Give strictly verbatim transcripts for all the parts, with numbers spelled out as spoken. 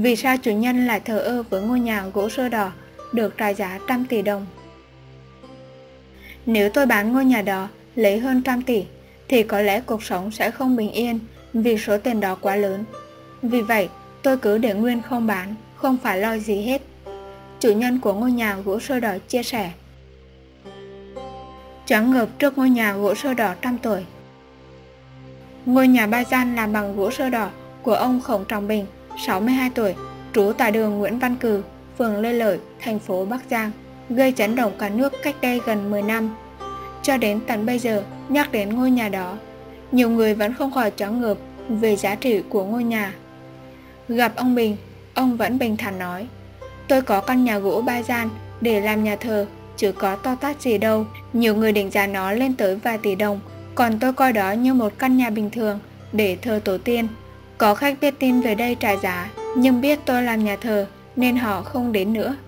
Vì sao chủ nhân lại thờ ơ với ngôi nhà gỗ sơ đỏ được trả giá trăm tỷ đồng? Nếu tôi bán ngôi nhà đó lấy hơn trăm tỷ thì có lẽ cuộc sống sẽ không bình yên vì số tiền đó quá lớn. Vì vậy tôi cứ để nguyên không bán, không phải lo gì hết. Chủ nhân của ngôi nhà gỗ sơ đỏ chia sẻ. Choáng ngợp trước ngôi nhà gỗ sơ đỏ trăm tuổi. Ngôi nhà ba gian làm bằng gỗ sơ đỏ của ông Khổng Trọng Bình, sáu mươi hai tuổi, trú tại đường Nguyễn Văn Cừ, phường Lê Lợi, thành phố Bắc Giang, gây chấn động cả nước cách đây gần mười năm. Cho đến tận bây giờ, nhắc đến ngôi nhà đó, nhiều người vẫn không khỏi choáng ngợp về giá trị của ngôi nhà. Gặp ông Bình, ông vẫn bình thản nói, tôi có căn nhà gỗ ba gian để làm nhà thờ, chứ có to tát gì đâu. Nhiều người định giá nó lên tới vài tỷ đồng, còn tôi coi đó như một căn nhà bình thường để thờ tổ tiên. Có khách biết tin về đây trả giá, nhưng biết tôi làm nhà thờ nên họ không đến nữa.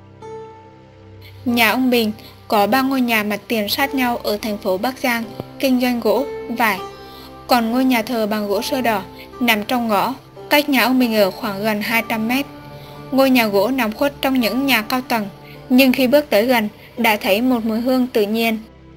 Nhà ông Bình có ba ngôi nhà mặt tiền sát nhau ở thành phố Bắc Giang, kinh doanh gỗ, vải. Còn ngôi nhà thờ bằng gỗ sơ đỏ nằm trong ngõ, cách nhà ông Bình ở khoảng gần hai trăm mét. Ngôi nhà gỗ nằm khuất trong những nhà cao tầng, nhưng khi bước tới gần đã thấy một mùi hương tự nhiên.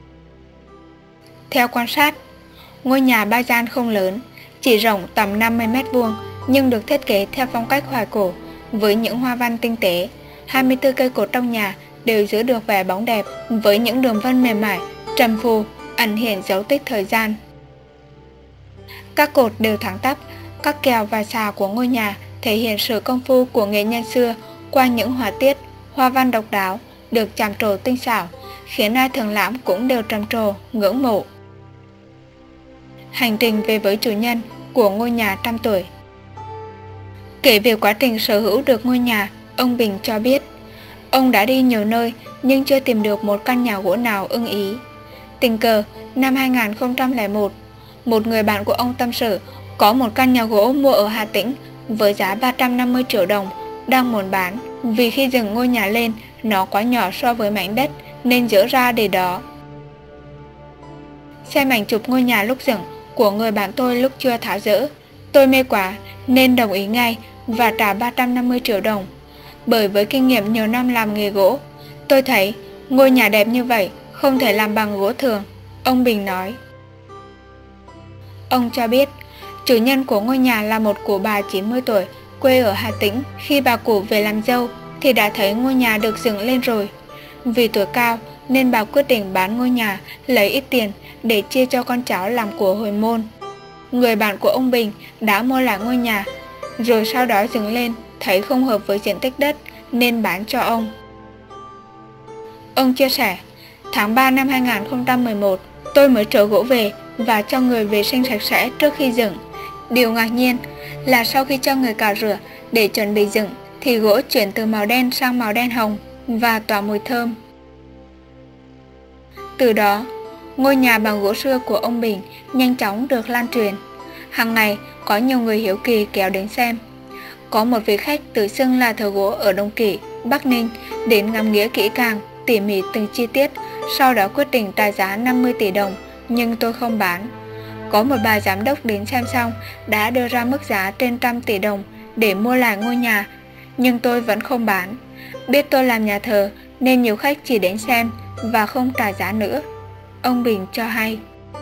Theo quan sát, ngôi nhà ba gian không lớn, chỉ rộng tầm năm mươi mét vuông, nhưng được thiết kế theo phong cách hoài cổ với những hoa văn tinh tế. hai mươi tư cây cột trong nhà đều giữ được vẻ bóng đẹp với những đường vân mềm mại, trầm phù, ẩn hiện dấu tích thời gian. Các cột đều thẳng tắp, các kèo và xà của ngôi nhà thể hiện sự công phu của nghệ nhân xưa qua những họa tiết, hoa văn độc đáo được chạm trổ tinh xảo, khiến ai thường lãm cũng đều trầm trồ, ngưỡng mộ. Hành trình về với chủ nhân của ngôi nhà trăm tuổi. Kể về quá trình sở hữu được ngôi nhà, ông Bình cho biết, ông đã đi nhiều nơi nhưng chưa tìm được một căn nhà gỗ nào ưng ý. Tình cờ, năm hai nghìn không trăm lẻ một, một người bạn của ông tâm sự có một căn nhà gỗ mua ở Hà Tĩnh với giá ba trăm năm mươi triệu đồng, đang muốn bán vì khi dựng ngôi nhà lên nó quá nhỏ so với mảnh đất nên dỡ ra để đó. Xem ảnh chụp ngôi nhà lúc dựng của người bạn tôi lúc chưa tháo dỡ, tôi mê quá nên đồng ý ngay và trả ba trăm năm mươi triệu đồng. Bởi với kinh nghiệm nhiều năm làm nghề gỗ, tôi thấy ngôi nhà đẹp như vậy không thể làm bằng gỗ thường, ông Bình nói. Ông cho biết, chủ nhân của ngôi nhà là một cụ bà chín mươi tuổi, quê ở Hà Tĩnh. Khi bà cụ về làm dâu thì đã thấy ngôi nhà được dựng lên rồi. Vì tuổi cao nên bà quyết định bán ngôi nhà, lấy ít tiền để chia cho con cháu làm của hồi môn. Người bạn của ông Bình đã mua lại ngôi nhà, rồi sau đó dựng lên, thấy không hợp với diện tích đất nên bán cho ông. Ông chia sẻ, tháng ba năm hai nghìn không trăm mười một, tôi mới chở gỗ về và cho người vệ sinh sạch sẽ trước khi dựng. Điều ngạc nhiên là sau khi cho người cạo rửa để chuẩn bị dựng thì gỗ chuyển từ màu đen sang màu đen hồng và tỏa mùi thơm. Từ đó, ngôi nhà bằng gỗ sưa của ông Bình nhanh chóng được lan truyền. Hàng ngày có nhiều người hiếu kỳ kéo đến xem. Có một vị khách tự xưng là thợ gỗ ở Đồng Kỵ, Bắc Ninh đến ngắm nghía kỹ càng, tỉ mỉ từng chi tiết, sau đó quyết định trả giá năm mươi tỷ đồng, nhưng tôi không bán. Có một bà giám đốc đến xem xong đã đưa ra mức giá trên trăm tỷ đồng để mua lại ngôi nhà, nhưng tôi vẫn không bán. Biết tôi làm nhà thờ nên nhiều khách chỉ đến xem và không trả giá nữa, ông Bình cho hay.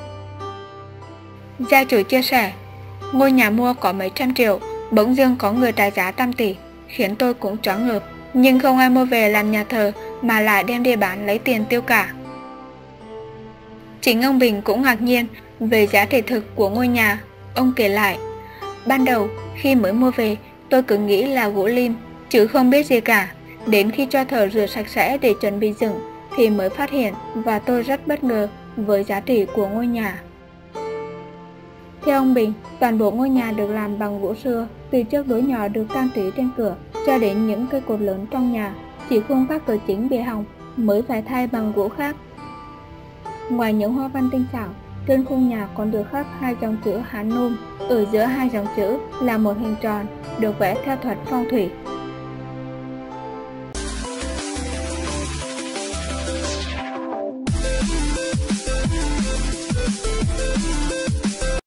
Gia chủ chia sẻ, ngôi nhà mua có mấy trăm triệu, bỗng dưng có người trả giá trăm tỷ, khiến tôi cũng choáng ngợp. Nhưng không ai mua về làm nhà thờ mà lại đem đi bán lấy tiền tiêu cả. Chính ông Bình cũng ngạc nhiên về giá trị thực của ngôi nhà. Ông kể lại, ban đầu khi mới mua về tôi cứ nghĩ là gỗ lim chứ không biết gì cả. Đến khi cho thợ rửa sạch sẽ để chuẩn bị dựng thì mới phát hiện và tôi rất bất ngờ với giá trị của ngôi nhà. Theo ông Bình, toàn bộ ngôi nhà được làm bằng gỗ sưa, từ chiếc đối nhỏ được trang trí trên cửa cho đến những cây cột lớn trong nhà, chỉ khung các cửa chính bị hỏng mới phải thay bằng gỗ khác. Ngoài những hoa văn tinh xảo, trên khung nhà còn được khắc hai dòng chữ Hán Nôm. Ở giữa hai dòng chữ là một hình tròn được vẽ theo thuật phong thủy.